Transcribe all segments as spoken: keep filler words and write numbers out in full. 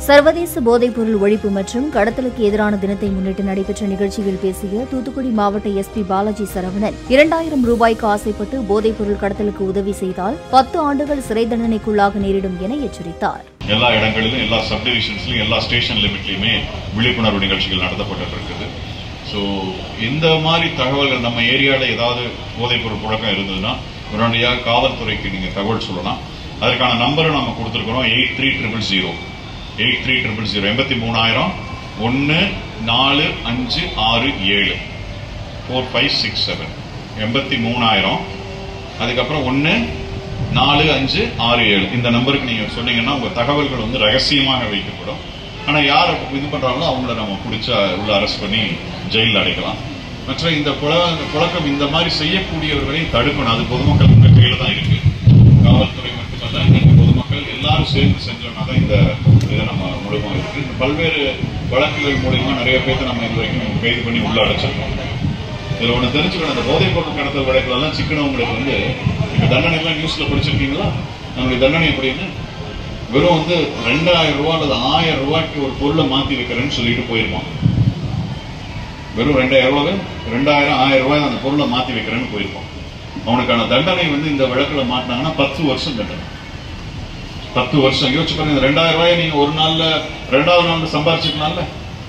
சர்வதேச போதைப்பொருள் ஒழிப்பு மற்றும் கடத்தலுக்கு எதிரான தினத்தை முன்னிட்டு நடைபெற்ற நிகழ்ச்சியில் பேசிய தூத்துக்குடி மாவட்ட எஸ்பி பாலாஜி சரவணன், இரண்டாயிரம் ரூபாய்க்கு ஆசைப்பட்டு போதைப்பொருள் கடத்தலுக்கு உதவி செய்தால் பத்து ஆண்டுகள் சிறை தண்டனைக்குள்ளாக நேரிடும் என எச்சரித்தார். எல்லா இடங்களிலும், எல்லா சப்டிவிஷன்ஸ்லயும், எல்லா ஸ்டேஷன் லிமிட்லயுமே விழிப்புணர்வு நிகழ்ச்சிகள் நடத்தப்பட்டு இருக்குது. ஸோ இந்த மாதிரி தகவல்கள் நம்ம ஏரியாவில் ஏதாவது போதைப்பொருள் புழக்கம் இருந்ததுன்னா உடனடியாக காவல்துறைக்கு நீங்க தகவல் சொல்லலாம். அதற்கான நம்பரும் நம்ம கொடுத்துருக்கிறோம். Eight three triple zero eight three triple zero எண்பத்தி மூணாயிரம் ஒன்னு நாலு அஞ்சு ஆறு ஏழு ஃபோர் ஃபைவ் சிக்ஸ் செவன் எண்பத்தி மூணாயிரம் அதுக்கப்புறம் ஒன்னு நாலு அஞ்சு ஆறு ஏழு இந்த நம்பருக்கு நீங்க சொன்னீங்கன்னா உங்க தகவல்கள் வந்து ரகசியமாக வைக்கப்படும். ஆனா யார் இது பண்றாங்களோ அவங்கள நம்ம பிடிச்சா உள்ள அரெஸ்ட் பண்ணி ஜெயிலில் அடைக்கலாம். மற்ற இந்த புழக்கம் இந்த மாதிரி செய்யக்கூடியவர்களை தடுக்கணும். அது பொதுமக்கள் உங்க கையில தான் இருக்கு. காவல்துறை மட்டுமல்ல, நீங்க பொதுமக்கள் எல்லாரும் சேர்ந்து செஞ்சோம்னா தான் இந்த இதை நம்ம மூலமா இருக்கு. பல்வேறு வழக்குகள் மூலமா நிறைய பேர்த்த நம்ம இது வரைக்கும் கைது பண்ணி உள்ள அடைச்சிருக்கோம். இதுல ஒண்ணு தெரிஞ்சுக்கணும், அந்த போதைப் பொருள் கடத்தல் வழக்குல எல்லாம் சிக்கனவங்களுக்கு வந்து இப்ப தண்டனை எல்லாம் நியூஸ்ல படிச்சிருக்கீங்களா? நம்மளுடைய தண்டனை எப்படின்னு வெறும் வந்து ரெண்டாயிரம் ரூபாய் அல்லது ஆயிரம் ரூபாய்க்கு ஒரு பொருளை மாத்தி வைக்கிறேன்னு சொல்லிட்டு போயிருப்பான். வெறும் ரெண்டாயிரம் ரூபாய் ரெண்டாயிரம் ஆயிரம் ரூபாய் அந்த பொருளை மாத்தி வைக்கிறேன்னு போயிருப்பான். அவனுக்கான தண்டனை வந்து இந்த வழக்குல மாட்டினாங்கன்னா பத்து வருஷம் தண்டனை. பத்து வருஷம் யோசிச்சு பாருங்க. ரெண்டாயிரம் ரூபாய் நீங்க ஒரு நாள்ல ரெண்டாவது நாள் சம்பாதிச்சுக்கலாம்ல.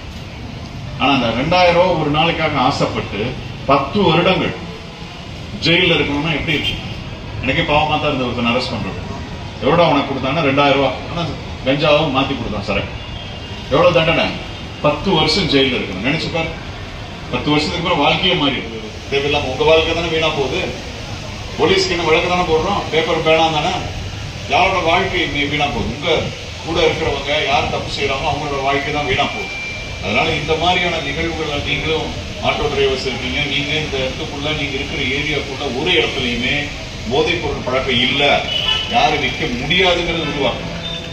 ஆனா அந்த ரெண்டாயிரம் ரூபாய் ஒரு நாளைக்காக ஆசைப்பட்டு பத்து வருடங்கள் ஜெயில இருக்கணும்னா எப்படி இருக்கு? எனக்கே பாவமா தான் இருந்த ஒருத்தன் அரெஸ்ட் பண்றது. எவ்வளவு அவனுக்கு கொடுத்தாங்கன்னா ரெண்டாயிரம் ரூபாய். ஆனா கஞ்சாவும் மாத்தி கொடுத்தான் சரக்கு. எவ்வளவு தண்டனை? பத்து வருஷம் ஜெயில இருக்கணும். நினைச்சு பாரு. பத்து வருஷத்துக்கு அப்புறம் வாழ்க்கையே மாறி தேவையில்லாம உங்க வாழ்க்கை தானே வீணா போகுது. போலீஸ்க்கு என்ன வழக்கு தானே போடுறோம், பேப்பர் பேனா தானே. யாரோட வாழ்க்கை வீணா போகுது? உங்க கூட இருக்கிறவங்க யார் தப்பு செய்யறாங்களோ அவங்களோட வாழ்க்கை தான் வீணா போகுது. அதனால இந்த மாதிரியான நிகழ்வுகள் நீங்களும் ஆட்டோ டிரைவர்ஸ் இருக்கீங்க, நீங்க இந்த இடத்துக்குள்ள நீங்க இருக்கிற ஏரியாக்குள்ள ஒரு இடத்துலயுமே போதைப் பொருள் பழக்கம் இல்ல, யாரும் விற்க முடியாதுங்கிறது உருவாக்கணும்.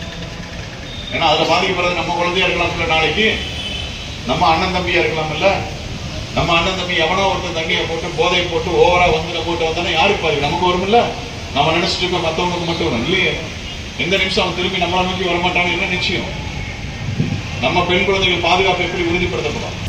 ஏன்னா அதுல பாதிக்கப்படுறது நம்ம குழந்தையா இருக்கலாம்ல, நாளைக்கு நம்ம அண்ணன் தம்பியா இருக்கலாம்ல. நம்ம அண்ணன் தம்பி எவனோ ஒருத்தர் தண்ணியை போட்டு போதை போட்டு ஓவரா வந்து போட்டு வந்தானே யாருக்கு பாருங்க? நமக்கு வரும் இல்ல. நம்ம நினைச்சிட்டு இருக்க மத்தவங்களுக்கு மட்டும் வரும் இல்லையே. எந்த நிமிஷம் அவன் திரும்பி நம்மளை நோக்கி வரமாட்டான்னு என்ன நிச்சயம்? நம்ம பெண் குழந்தைகள் பாதுகாப்பு எப்படி உறுதிப்படுத்தப்படும்?